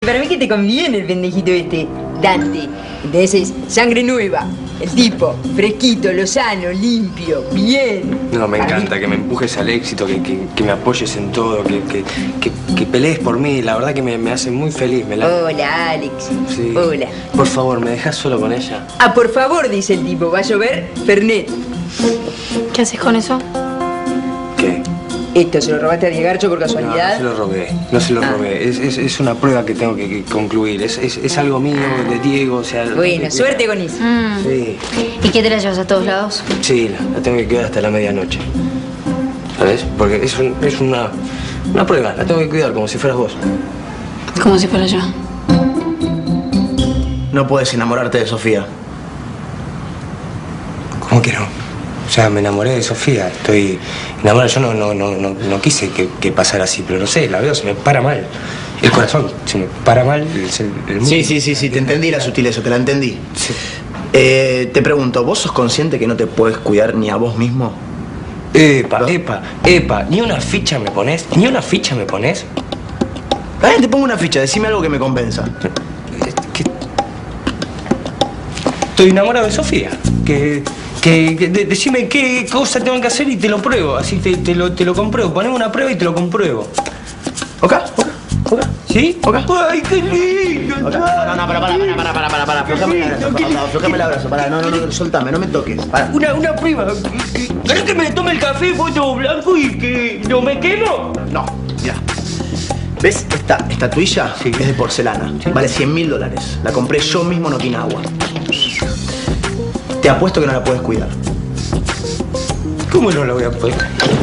Para mí que te conviene el pendejito este, Dante. Entonces es sangre nueva. El tipo, fresquito, lozano, limpio, bien. No, me encanta que me empujes al éxito, que me apoyes en todo, que pelees por mí. La verdad que me hace muy feliz. Hola, Alex. Sí. Hola. Por favor, ¿me dejas solo con ella? Ah, por favor, dice el tipo. Va a llover, Fernet. ¿Qué haces con eso? ¿Qué? ¿Esto se lo robaste a Diegarcho por casualidad? No se lo robé, no se lo robé. Es una prueba que tengo que concluir. Es algo mío, de Diego, o sea... Bueno, suerte con eso. Sí. ¿Y qué te la llevas a todos lados? Sí, la tengo que cuidar hasta la medianoche. ¿Sabes? Porque es una prueba, la tengo que cuidar como si fueras vos. Como si fuera yo. No puedes enamorarte de Sofía. ¿Cómo que no? O sea, me enamoré de Sofía, estoy enamorado. Yo no quise que pasara así, pero no sé, la veo, se me para mal. El corazón, se me para mal el mundo. Sí, te entendí la sutileza, te la entendí. Sí. Te pregunto, ¿vos sos consciente que no te puedes cuidar ni a vos mismo? Epa, ¿ni una ficha me pones? ¿Ni una ficha me pones? Te pongo una ficha, decime algo que me convenza. Estoy enamorado de Sofía. Decime qué cosa tengo que hacer y te lo pruebo. Así te lo compruebo. Poneme una prueba y te lo compruebo. ¿Ok? ¿Sí? ¿Ok? ¡Ay, qué lindo! No, para. Aflojame el abrazo, para. No, soltame, no me toques. Para. Una prueba. ¿Querés que me tome el café foto blanco y que no me quemo? No, ya. ¿Ves esta estatuilla? Sí. Es de porcelana. Sí. Vale $100.000. La compré yo mismo en Okinawa. Te apuesto que no la puedes cuidar. ¿Cómo no la voy a poder?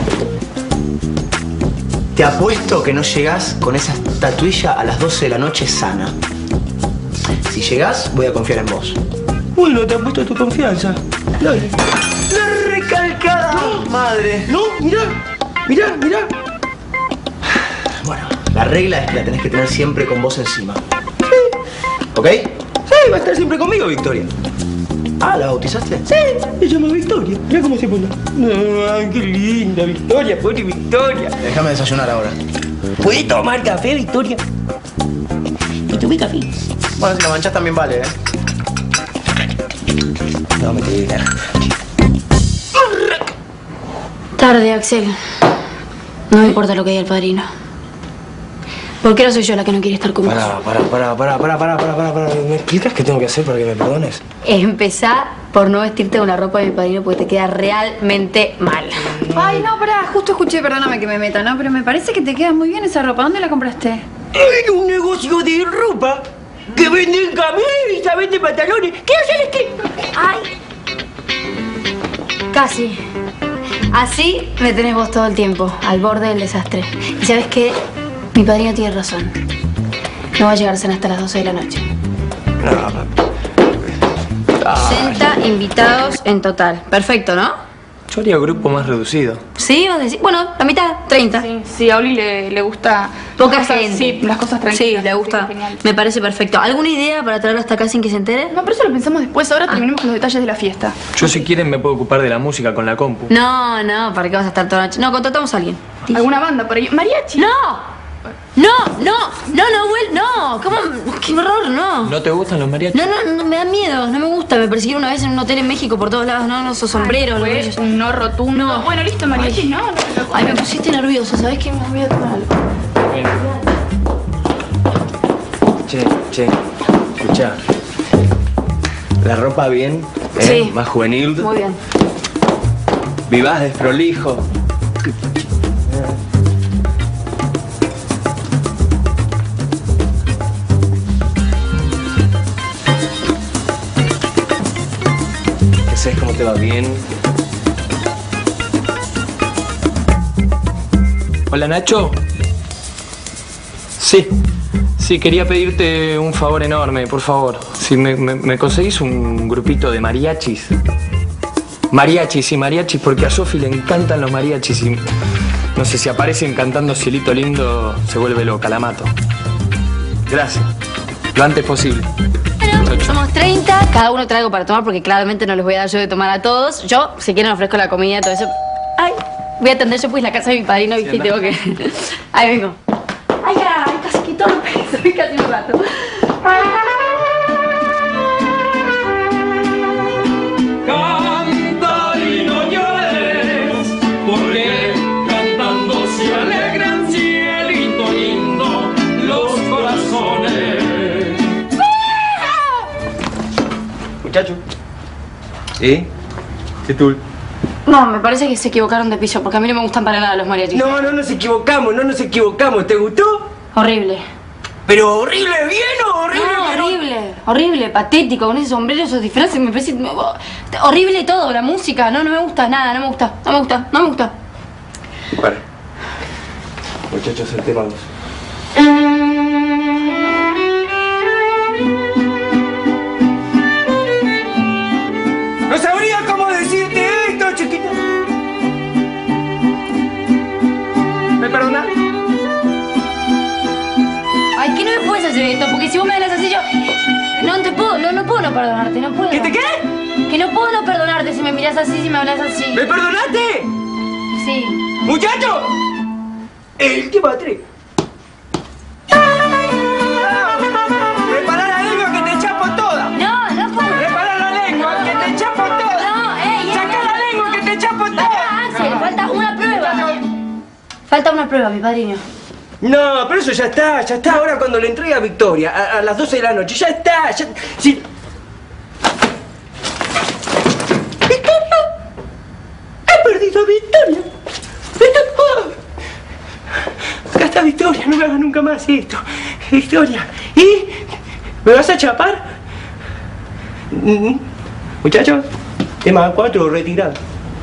Te apuesto que no llegás con esa estatuilla a las 12 de la noche sana. Si llegás, voy a confiar en vos. Bueno, te apuesto tu confianza. Dale. ¡La recalcada madre! No, mirá. Bueno, la regla es que la tenés que tener siempre con vos encima. Sí. ¿Ok? Sí, va a estar siempre conmigo, Victoria. Ah, ¿la bautizaste? Sí, se llama Victoria. Mirá cómo se pone. Ay, qué linda, Victoria, pobre Victoria. Déjame desayunar ahora. ¿Puedes tomar café, Victoria? Y tomé café. Bueno, si la manchás también vale, ¿eh? No, me te diga. Tarde, Axel. No me importa lo que diga el padrino. ¿Por qué no soy yo la que no quiere estar con vos? Para. ¿Me explicas qué tengo que hacer para que me perdones? Empezá por no vestirte con la ropa de mi padrino porque te queda realmente mal. Ay, no, pará, justo escuché, perdóname que me meta, ¿no? Pero me parece que te queda muy bien esa ropa. ¿Dónde la compraste? En un negocio de ropa que venden camisas, venden pantalones. ¿Qué hacer que? ¡Ay! Casi. Así me tenés vos todo el tiempo, al borde del desastre. ¿Y sabes qué? Mi padrino tiene razón. No va a llegar hasta las 12 de la noche. No. 60 invitados en total. Perfecto, ¿no? Yo haría grupo más reducido. ¿Sí? ¿Vos decís? Bueno, la mitad, 30. Sí, a Oli le gusta... Poca cosas, gente. Sí, las cosas tranquilas. Sí, le gusta. Sí, genial. Me parece perfecto. ¿Alguna idea para traerlo hasta acá sin que se entere? No, pero eso lo pensamos después. Ahora terminemos con los detalles de la fiesta. Yo si quieren me puedo ocupar de la música con la compu. No, ¿para qué vas a estar toda la noche? No, contratamos a alguien. ¿Alguna banda por ahí? ¿Mariachi? ¡No! No, ¿cómo? ¡Qué horror, no! ¿No te gustan los mariachis? No, me da miedo, no me gusta. Me persiguieron una vez en un hotel en México por todos lados. No, esos sombreros, los Fue brillos. un no rotundo. No. Bueno, listo, mariachi, no. Ay, me pusiste nerviosa, ¿sabes qué? Me voy a tomar algo. Che, escuchá. La ropa bien, ¿eh? Sí. Más juvenil. Muy bien. Vivaz, desprolijo. ¿Qué haces? ¿Cómo te va? ¿Bien? Hola, Nacho. Sí, quería pedirte un favor enorme, por favor. Si me conseguís un grupito de mariachis. Mariachis, porque a Sofi le encantan los mariachis y no sé, si aparecen cantando Cielito Lindo, se vuelve loca, la mato. Gracias. Lo antes posible. Bueno, somos 30, cada uno trae algo para tomar porque claramente no les voy a dar yo de tomar a todos. Yo, si quieren, ofrezco la comida, todo eso. Ay, voy a atender yo pues la casa de mi padrino, ¿viste? Y tengo que... Ahí vengo. Ay, casi que torpe, soy casi un rato. mato. Canta y no llores, porque cantando se alegran, cielito lindo, los corazones. Muchacho. ¿Sí? ¿Qué tú? No, me parece que se equivocaron de piso, porque a mí no me gustan para nada los mariachis. No nos equivocamos. ¿Te gustó? Horrible. Pero horrible bien o horrible No, que no? horrible, patético, con ese sombrero, esos disfraces, me parece horrible todo, la música, no me gusta nada, no me gusta. Para. Muchachos, el tema 2. No sabría cómo decirte esto, chiquita. ¿Me perdona? Ay, que no me puedes hacer esto, porque si vos me hablas así yo... No puedo no perdonarte, no puedo. ¿Qué te qué? Que no puedo no perdonarte si me miras así, si me hablas así. ¿Me perdonaste? Sí. ¡Muchacho! El tema 3. ¡Prepara la lengua que te chapo toda! No puedo. ¡Prepara la lengua que te chapo toda! No, ¡Saca la lengua que te chapo toda! Axel, falta una prueba. Falta una prueba, mi padrino. No, pero eso ya está. Ahora cuando le entregue a Victoria, a las 12 de la noche, ya está. Sí. ¡Victoria! ¡He perdido a Victoria! Acá está Victoria, no me hagas nunca más esto. Victoria, ¿y? ¿Me vas a chapar? Muchachos, tema 4 retirado.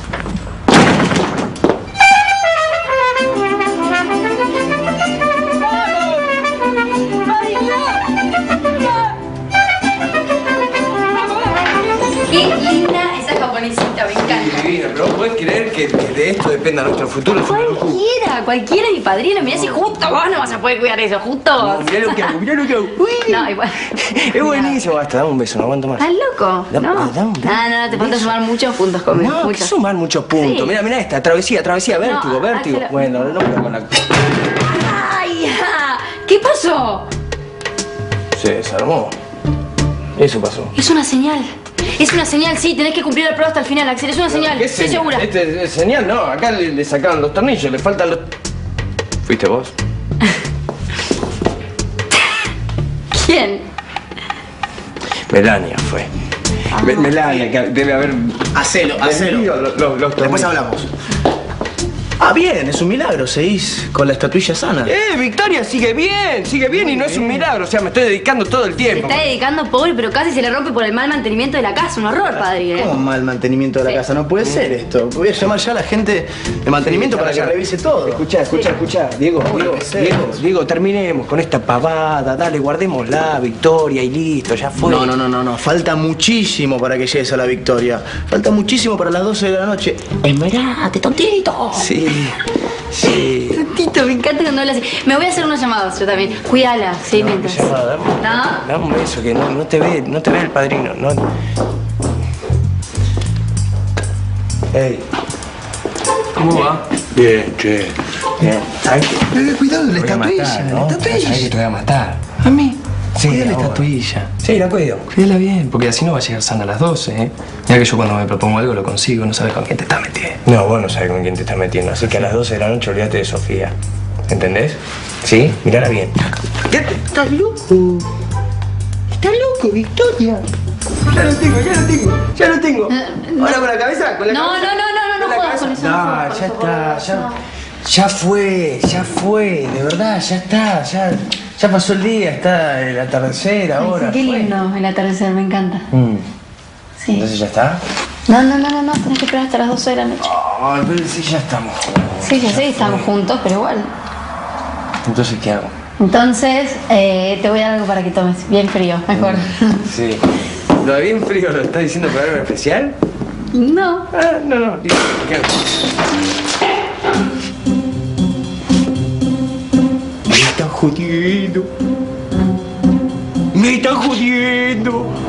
Qué linda esa japonesita, me encanta. Divino, pero ¿puedes creer que de esto dependa nuestro futuro? Cualquiera, mi padrino. Mirá si justo vos no vas a poder cuidar eso, justo vos. Mirá lo que hago. Uy. No, igual. Es buenísimo. Basta, dame un beso, no aguanto más. ¿Estás loco? Dame un beso. No, te falta sumar muchos puntos conmigo. No, que sumar muchos puntos. Sí. Mira esta, travesía, vértigo. Axel. Bueno, no puedo con la... ¡Ay, ja! ¿Qué pasó? Se desarmó. Eso pasó. Es una señal. Es una señal, sí, tenés que cumplir la prueba hasta el final, Axel. Es una señal, estoy segura. Este es señal, no. Acá le sacaron los tornillos, le faltan los... ¿Fuiste vos? ¿Quién? Melania fue. Melania, que debe haber... Hacelo. Los Después hablamos. Ah, bien, es un milagro, seguís con la estatuilla sana. Victoria sigue bien y no es un milagro. O sea, me estoy dedicando todo el Se tiempo. está dedicando, pobre, pero casi se le rompe por el mal mantenimiento de la casa. Un horror, padre. ¿Cómo mal mantenimiento de la casa? No puede ser esto. Voy a llamar ya a la gente de mantenimiento para que revise todo. Escuchá. Diego, terminemos con esta pavada. Dale, guardémosla, Victoria, y listo, ya fue. No. Falta muchísimo para que llegues a la victoria. Falta muchísimo para las 12 de la noche. Esmerate, tontito. Sí. Tito, me encanta cuando hablas así. Me voy a hacer unos llamados yo también. Cuídala, sí, mientras. Dame un beso, que no te ve el padrino. No. Ey. ¿Cómo va? Bien, che. Bien. ¿Sabes qué? Cuidado de la Te voy a matar, ¿no? ¿Sabes que te voy a matar? ¿A mí? Sí, Cuida la ahora. estatuilla. Sí, la cuido. Cuídala bien, porque así no va a llegar sana a las 12, ¿eh? Mira que yo cuando me propongo algo lo consigo, no sabes con quién te estás metiendo. No, vos no sabés con quién te estás metiendo, así que a las 12 de la noche olvídate de Sofía. ¿Entendés? ¿Sí? Mirala bien. ¿Estás loco? ¿Estás loco, Victoria? Ya lo tengo. Ahora con la cabeza, No juegas con eso. No, ya está, ya fue, de verdad, ya está, ya pasó el día, está el atardecer ahora. Qué lindo el atardecer, me encanta. Sí. Entonces ya está. No, tenés que esperar hasta las 12 de la noche. Ay, pero sí, ya estamos. Sí, ya sé que estamos juntos, pero igual. Entonces, ¿qué hago? Entonces, te voy a dar algo para que tomes. Bien frío, mejor. Sí. ¿Lo de bien frío lo estás diciendo por algo especial? No. Ah, no. ¿Qué hago? Me están jodiendo.